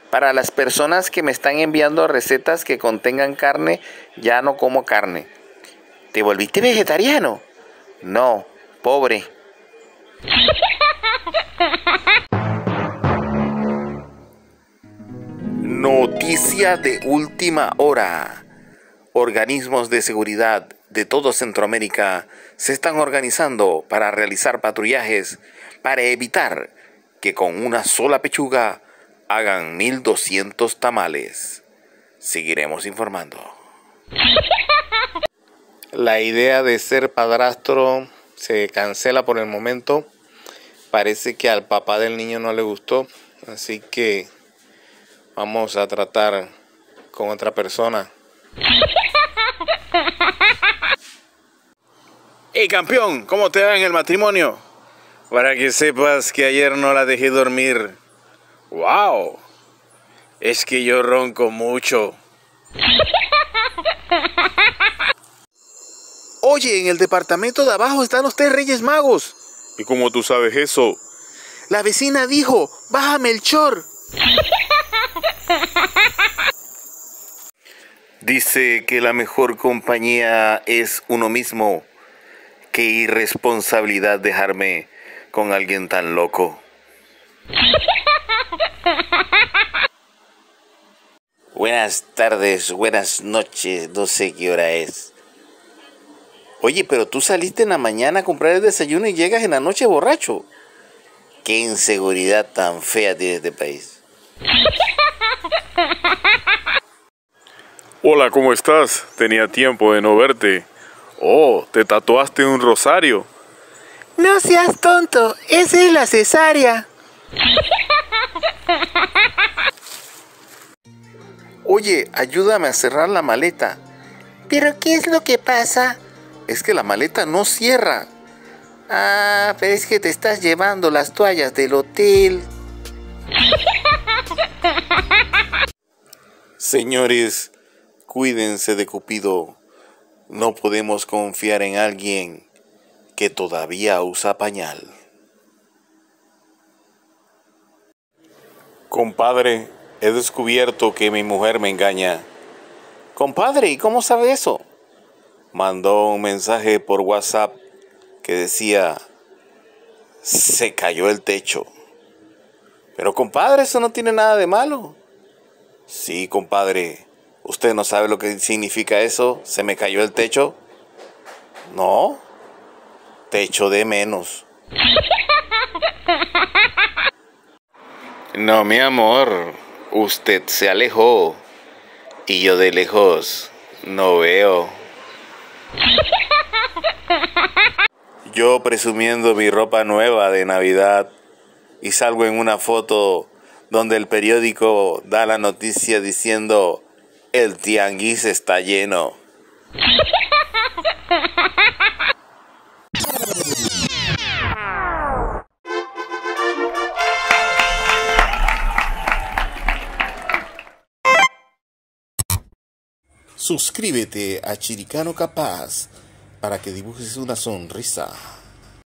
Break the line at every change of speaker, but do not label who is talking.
Para las personas que me están enviando recetas que contengan carne, ya no como carne. ¿Te volviste vegetariano? No, pobre. Noticia de última hora. Organismos de seguridad de todo Centroamérica se están organizando para realizar patrullajes para evitar que con una sola pechuga hagan 1200 tamales. Seguiremos informando. La idea de ser padrastro se cancela por el momento. Parece que al papá del niño no le gustó, así que vamos a tratar con otra persona. Hey campeón, ¿cómo te va en el matrimonio? Para que sepas que ayer no la dejé dormir. ¡Wow! Es que yo ronco mucho. Oye, en el departamento de abajo están los 3 Reyes Magos. ¿Y cómo tú sabes eso? La vecina dijo, bájame el chor. Dice que la mejor compañía es uno mismo. Qué irresponsabilidad dejarme con alguien tan loco. Buenas tardes, buenas noches, no sé qué hora es. Oye, pero tú saliste en la mañana a comprar el desayuno y llegas en la noche borracho. Qué inseguridad tan fea tiene este país.
Hola, ¿cómo estás? Tenía tiempo de no verte. Oh, ¿te tatuaste un rosario?
No seas tonto, esa es la cesárea. Oye, ayúdame a cerrar la maleta. ¿Pero qué es lo que pasa? Es que la maleta no cierra. Ah, pero es que te estás llevando las toallas del hotel. Señores, cuídense de Cupido. No podemos confiar en alguien que todavía usa pañal. Compadre, he descubierto que mi mujer me engaña. Compadre, ¿y cómo sabe eso? Mandó un mensaje por WhatsApp que decía, se cayó el techo. Pero compadre, eso no tiene nada de malo. Sí, compadre, ¿usted no sabe lo que significa eso? ¿Se me cayó el techo? No, techo de menos. No, mi amor, usted se alejó y yo de lejos no veo. Yo presumiendo mi ropa nueva de Navidad y salgo en una foto donde el periódico da la noticia diciendo el tianguis está lleno. Suscríbete a Chiricano Capaz para que dibujes una sonrisa.